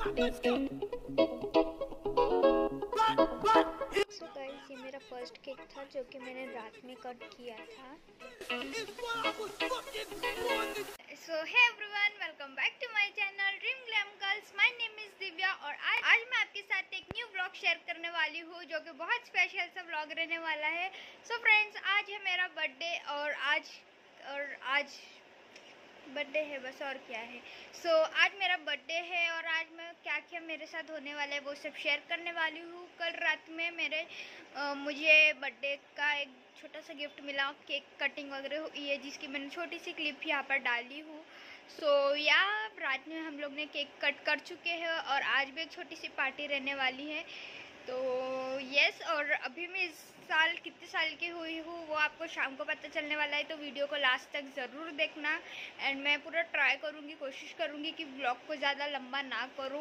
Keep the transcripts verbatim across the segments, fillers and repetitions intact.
So guys, ये मेरा first cake था जो कि मैंने रात में कट किया था। So hey everyone, welcome back to my channel dream glam girls. My name is Divya और आज आज मैं आपके साथ एक न्यू व्लॉग शेयर करने वाली हूँ जो कि बहुत स्पेशल सा व्लॉग रहने वाला है। सो so फ्रेंड्स, आज है मेरा बर्थडे और आज और आज बर्थडे है बस, और क्या है। सो so, आज मेरा बर्थडे है और आज मैं क्या क्या मेरे साथ होने वाला है वो सब शेयर करने वाली हूँ। कल रात में मेरे आ, मुझे बर्थडे का एक छोटा सा गिफ्ट मिला, केक कटिंग वगैरह हुई है जिसकी मैंने छोटी सी क्लिप यहाँ पर डाली हूँ। सो so, या रात में हम लोग ने केक कट कर चुके हैं और आज भी एक छोटी सी पार्टी रहने वाली है। तो यस, और अभी मैं इस साल कितने साल की हुई हूँ वो आपको शाम को पता चलने वाला है, तो वीडियो को लास्ट तक ज़रूर देखना। एंड मैं पूरा ट्राई करूँगी, कोशिश करूँगी कि ब्लॉग को ज़्यादा लंबा ना करूँ।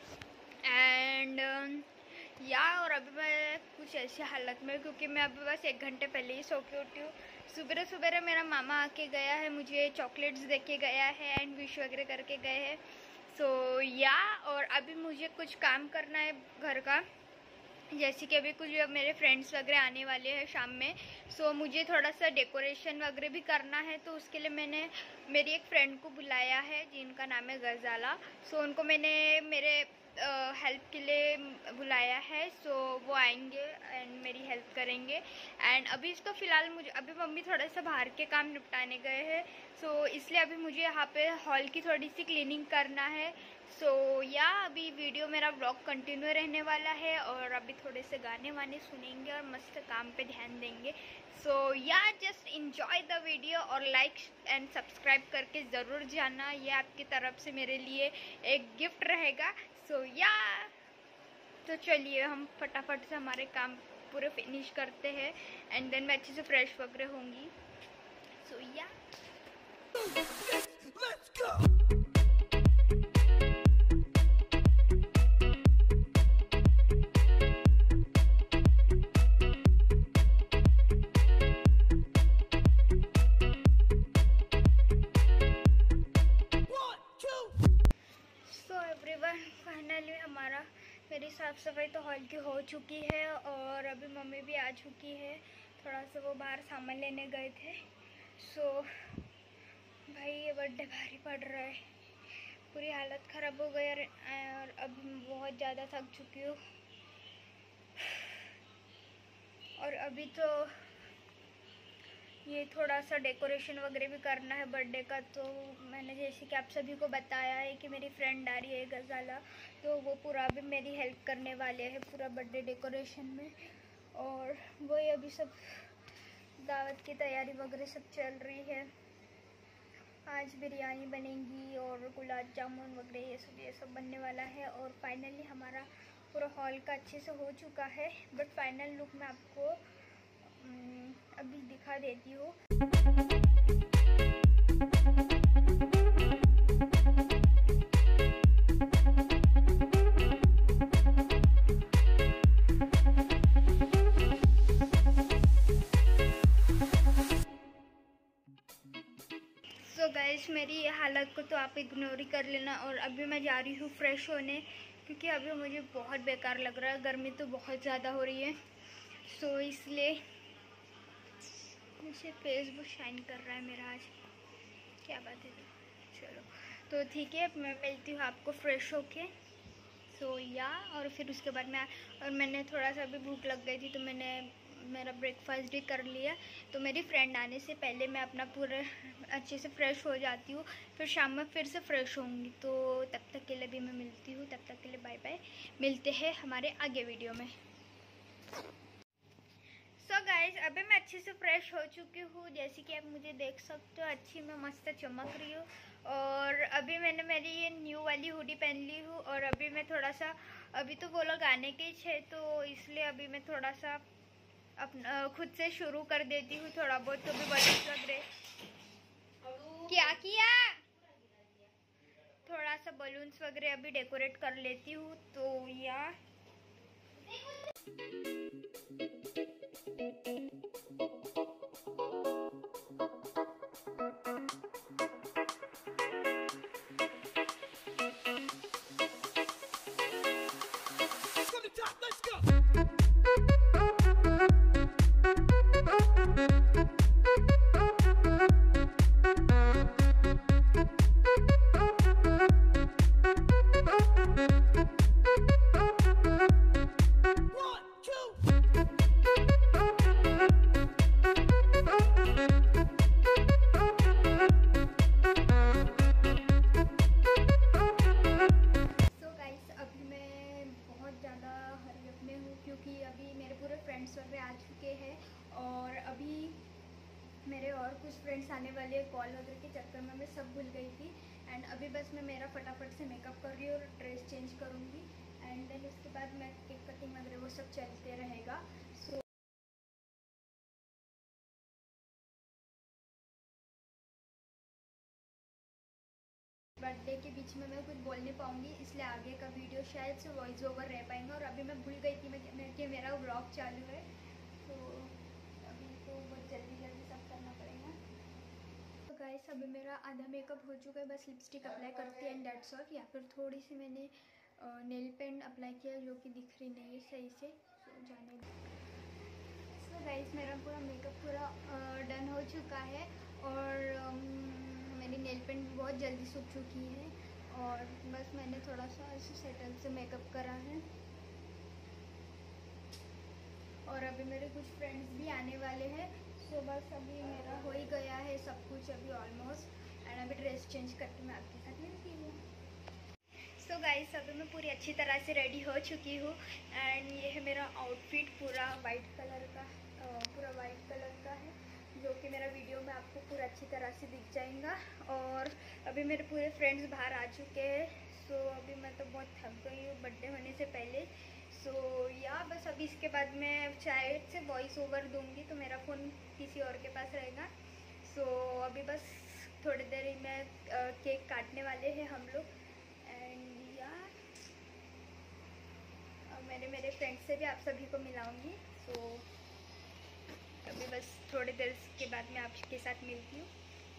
एंड या और अभी मैं कुछ ऐसी हालत में, क्योंकि मैं अभी बस एक घंटे पहले ही सो के उठी हूँ। सुबह सुबह मेरा मामा आके गया है, मुझे चॉकलेट्स दे के गया है एंड विश वगैरह करके गए हैं। सो so, या और अभी मुझे कुछ काम करना है घर का, जैसे कि अभी कुछ मेरे फ्रेंड्स वगैरह आने वाले हैं शाम में। सो so, मुझे थोड़ा सा डेकोरेशन वगैरह भी करना है, तो उसके लिए मैंने मेरी एक फ्रेंड को बुलाया है जिनका नाम है गजाला। सो so, उनको मैंने मेरे हेल्प uh, के लिए बुलाया है। सो so, वो आएंगे एंड मेरी हेल्प करेंगे। एंड अभी इसको फ़िलहाल मुझे अभी मम्मी थोड़ा सा बाहर के काम निपटाने गए हैं। सो so, इसलिए अभी मुझे यहाँ पे हॉल की थोड़ी सी क्लीनिंग करना है। सो so, या अभी वीडियो मेरा व्लॉग कंटिन्यू रहने वाला है और अभी थोड़े से गाने वाने सुनेंगे और मस्त काम पे ध्यान देंगे। So yeah just enjoy the video और लाइक एंड सब्सक्राइब करके ज़रूर जाना, ये आपकी तरफ से मेरे लिए एक गिफ्ट रहेगा। सो so, या तो चलिए हम फटाफट से हमारे काम पूरे फिनिश करते हैं एंड देन मैं अच्छे से फ्रेश वगैरह होंगी। सो so, या Let's go! फाइनली हमारा मेरी साफ़ सफाई तो हॉल की हो चुकी है और अभी मम्मी भी आ चुकी है। थोड़ा सा वो बाहर सामान लेने गए थे। सो भाई ये बर्थडे भारी पड़ रहा है, पूरी हालत ख़राब हो गई और अब बहुत ज़्यादा थक चुकी हूँ। और अभी तो ये थोड़ा सा डेकोरेशन वगैरह भी करना है बर्थडे का। तो मैंने जैसे कि आप सभी को बताया है कि मेरी फ्रेंड आ रही है गजाला, तो वो पूरा भी मेरी हेल्प करने वाले हैं पूरा बर्थडे डेकोरेशन में। और वही अभी सब दावत की तैयारी वगैरह सब चल रही है। आज बिरयानी बनेगी और गुलाब जामुन वगैरह ये सब ये सब बनने वाला है। और फाइनली हमारा पूरा हॉल का अच्छे से हो चुका है, बट फाइनल लुक मैं आपको अभी दिखा देती हूँ। सो गाइस, मेरी ये हालत को तो आप इग्नोर ही कर लेना। और अभी मैं जा रही हूँ फ्रेश होने, क्योंकि अभी मुझे बहुत बेकार लग रहा है, गर्मी तो बहुत ज़्यादा हो रही है। सो so, इसलिए मुझे फेस बहुत शाइन कर रहा है मेरा आज, क्या बात है। तो चलो तो ठीक है, मैं मिलती हूँ आपको फ्रेश होके। सो so, या और फिर उसके बाद मैं और मैंने थोड़ा सा भी भूख लग गई थी तो मैंने मेरा ब्रेकफास्ट भी कर लिया। तो मेरी फ्रेंड आने से पहले मैं अपना पूरा अच्छे से फ्रेश हो जाती हूँ, फिर शाम में फिर से फ्रेश होंगी। तो तब तक के लिए भी मैं मिलती हूँ, तब तक के लिए बाय बाय। मिलते हैं हमारे आगे वीडियो में। सो so गाइज, अभी मैं अच्छे से फ्रेश हो चुकी हूँ, जैसे कि आप मुझे देख सकते हो, अच्छी मैं मस्त चमक रही हूँ। और अभी मैंने मेरी ये न्यू वाली हुडी पहन ली हूँ और अभी मैं थोड़ा सा, अभी तो वो लोग आने के ही थे तो इसलिए अभी मैं थोड़ा सा अपना खुद से शुरू कर देती हूँ थोड़ा बहुत। तो भी बलून्स वगैरह क्या किया, थोड़ा सा बलून्स वगैरह अभी डेकोरेट कर लेती हूँ। तो या आने वाली है, कॉल वगैरह के चक्कर में मैं सब भूल गई थी। एंड अभी बस मैं मेरा फटाफट से मेकअप कर रही हूँ और ड्रेस चेंज करूँगी। एंड देन उसके बाद मैं केक कटिंग वगैरह वो सब चलते रहेगा। सो बर्थडे के बीच में मैं कुछ बोल नहीं पाऊँगी, इसलिए आगे का वीडियो शायद से वॉइस ओवर रह पाएंगा। और अभी मैं भूल गई थी मैं कि मेरा व्लॉग चालू है, तो अभी तो बहुत जल्दी जल्दी सब करना पड़ेगा। तो गाइस अभी मेरा आधा मेकअप हो चुका है, बस लिपस्टिक अप्लाई करती है एंड डेट्स ऑल। या फिर थोड़ी सी मैंने नेल पेंट अप्लाई किया जो कि दिख रही नहीं है सही से, तो जाने सो गाइस मेरा पूरा मेकअप पूरा डन हो चुका है और मेरी नेल पेंट भी बहुत जल्दी सूख चुकी है और बस मैंने थोड़ा सा ऐसे सेटल से मेकअप करा है। और अभी मेरे कुछ फ्रेंड्स भी आने वाले हैं, सो बस अभी मेरा हो ही गया है सब कुछ अभी ऑलमोस्ट। एंड अभी ड्रेस चेंज करके मैं आपके साथ मिलती हूँ। सो गाइस अभी मैं पूरी अच्छी तरह से रेडी हो चुकी हूँ एंड ये है मेरा आउटफिट पूरा वाइट कलर का, पूरा वाइट कलर का है जो कि मेरा वीडियो में आपको पूरा अच्छी तरह से दिख जाएगा। और अभी मेरे पूरे फ्रेंड्स बाहर आ चुके हैं, सो अभी मैं तो बहुत थक गई हूँ बर्थडे होने से पहले। सो या बस अभी इसके बाद मैं शायद से वॉइस ओवर दूंगी तो मेरा फ़ोन किसी और के पास रहेगा। सो अभी बस थोड़ी देर में केक काटने वाले हैं हम लोग एंड या मैंने मेरे फ्रेंड्स से भी आप सभी को मिलाऊंगी। सो अभी बस थोड़ी देर के बाद मैं आपके साथ मिलती हूँ।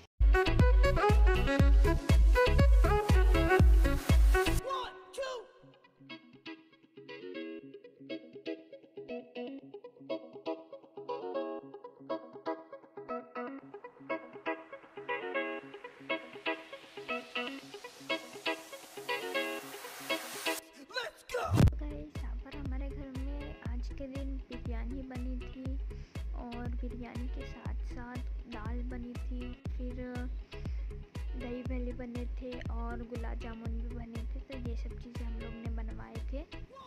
हमारे घर में आज के दिन बिरयानी बनी थी और बिरयानी के साथ साथ दाल बनी थी, फिर दही भल्ले बने थे और गुलाब जामुन भी बने थे। तो ये सब चीज़ें हम लोग ने बनवाए थे।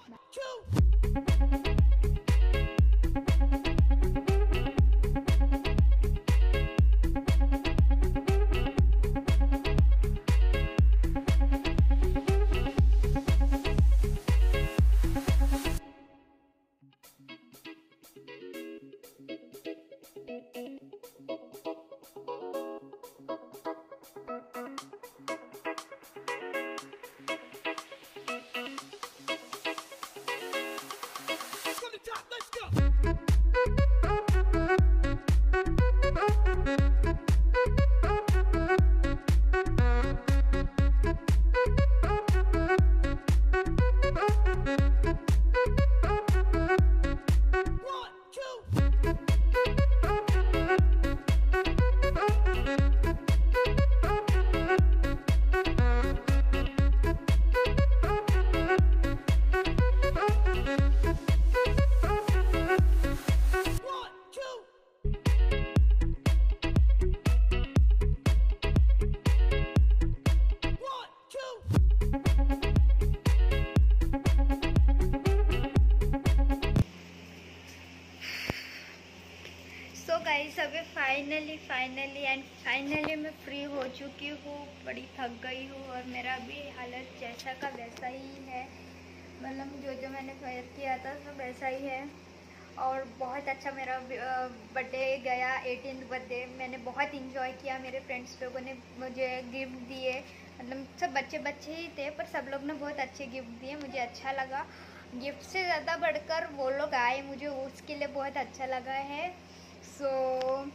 सो गाइस अभी फाइनली फाइनली एंड फाइनली मैं फ्री हो चुकी हूँ, बड़ी थक गई हूँ और मेरा भी हालत जैसा का वैसा ही है। मतलब जो जो मैंने फेयर किया था सब वैसा ही है। और बहुत अच्छा मेरा बर्थडे गया, एटीन्थ बर्थडे मैंने बहुत इंजॉय किया। मेरे फ्रेंड्स लोगों ने मुझे गिफ्ट दिए, मतलब सब बच्चे बच्चे ही थे पर सब लोग ने बहुत अच्छे गिफ्ट दिए, मुझे अच्छा लगा। गिफ्ट से ज़्यादा बढ़कर वो लोग आए, मुझे उसके लिए बहुत अच्छा लगा है। सो so,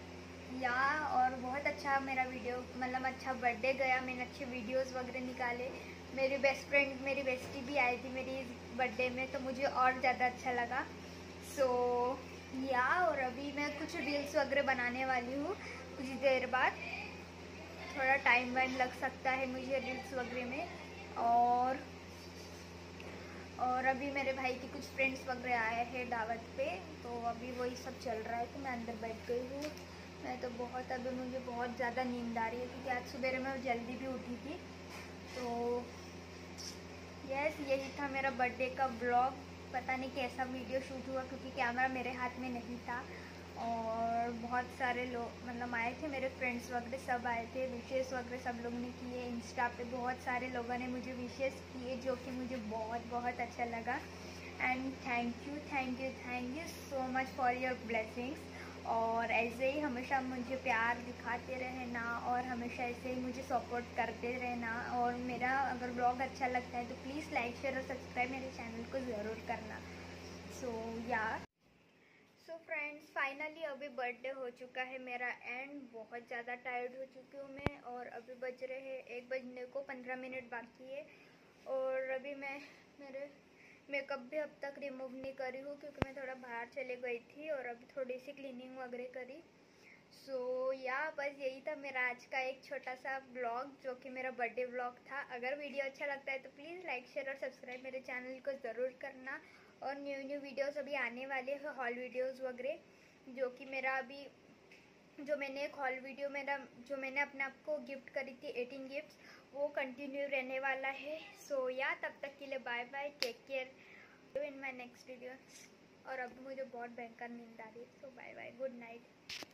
या और बहुत अच्छा मेरा वीडियो, मतलब अच्छा बर्थडे गया, मैंने अच्छे वीडियोस वगैरह निकाले। मेरी बेस्ट फ्रेंड, मेरी बेस्टी भी आई थी मेरी इस बर्थडे में, तो मुझे और ज़्यादा अच्छा लगा। सो so, या और अभी मैं कुछ रील्स वगैरह बनाने वाली हूँ कुछ देर बाद, थोड़ा टाइम वाइम लग सकता है मुझे रील्स वगैरह में। और और अभी मेरे भाई के कुछ फ्रेंड्स वगैरह आए हैं दावत पे, तो अभी वही सब चल रहा है। तो मैं अंदर बैठ गई हूँ, मैं तो बहुत अभी मुझे बहुत ज़्यादा नींद आ रही है क्योंकि आज सुबह मैं जल्दी भी उठी थी। तो यस यही था मेरा बर्थडे का ब्लॉग। पता नहीं कैसा वीडियो शूट हुआ क्योंकि कैमरा मेरे हाथ में नहीं था और बहुत सारे लोग मतलब आए थे, मेरे फ्रेंड्स वगैरह सब आए थे, विशेष वगैरह सब लोग ने किए। इंस्टा पे बहुत सारे लोगों ने मुझे विशेष किए, जो कि मुझे बहुत बहुत अच्छा लगा। And thank you thank you thank you so much for your blessings. और ऐसे ही हमेशा मुझे प्यार दिखाते रहना और हमेशा ऐसे ही मुझे सपोर्ट करते रहना। और मेरा अगर ब्लॉग अच्छा लगता है तो प्लीज़ लाइक शेयर और सब्सक्राइब मेरे चैनल को ज़रूर करना। So yeah so friends, finally अभी बर्थडे हो चुका है मेरा एंड बहुत ज़्यादा टायर्ड हो चुकी हूँ मैं। और अभी बज रहे हैं एक बजने को पंद्रह मिनट बाकी है। और अभी मैं मेरे मेकअप भी अब तक रिमूव नहीं करी हूँ, क्योंकि मैं थोड़ा बाहर चले गई थी और अभी थोड़ी सी क्लीनिंग वगैरह करी। सो so, या बस यही था मेरा आज का एक छोटा सा ब्लॉग, जो कि मेरा बर्थडे ब्लॉग था। अगर वीडियो अच्छा लगता है तो प्लीज़ लाइक शेयर और सब्सक्राइब मेरे चैनल को ज़रूर करना। और न्यू न्यू वीडियोस अभी आने वाले हैं, हॉल वीडियोस वगैरह, जो कि मेरा अभी जो मैंने एक हॉल वीडियो मेरा जो मैंने अपने आप को गिफ्ट करी थी एटीन गिफ्ट्स, वो कंटिन्यू रहने वाला है। सो so, या तब तक के लिए bye bye, take care in my next video. और अब मुझे बहुत भयंकर नींद आ रही है, so bye bye, good night.